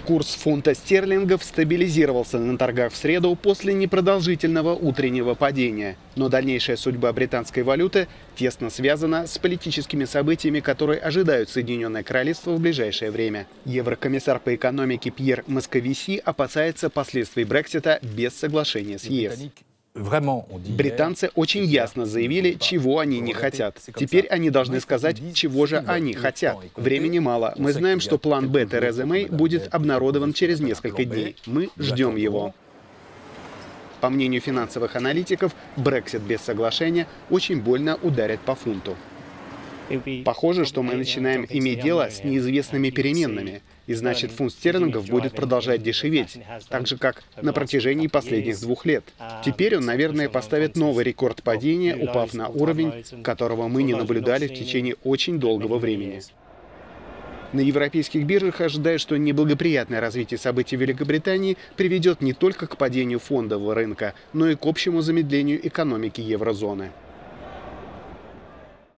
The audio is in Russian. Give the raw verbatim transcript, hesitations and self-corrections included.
Курс фунта стерлингов стабилизировался на торгах в среду после непродолжительного утреннего падения. Но дальнейшая судьба британской валюты тесно связана с политическими событиями, которые ожидают Соединенное Королевство в ближайшее время. Еврокомиссар по экономике Пьер Московиси опасается последствий Брексита без соглашения с ЕС. Британцы очень ясно заявили, чего они не хотят. Теперь они должны сказать, чего же они хотят. Времени мало. Мы знаем, что план Б Терезы Мэй будет обнародован через несколько дней. Мы ждем его. По мнению финансовых аналитиков, Брексит без соглашения очень больно ударит по фунту. Похоже, что мы начинаем иметь дело с неизвестными переменными, и значит фунт стерлингов будет продолжать дешеветь, так же как на протяжении последних двух лет. Теперь он, наверное, поставит новый рекорд падения, упав на уровень, которого мы не наблюдали в течение очень долгого времени. На европейских биржах ожидают, что неблагоприятное развитие событий в Великобритании приведет не только к падению фондового рынка, но и к общему замедлению экономики еврозоны.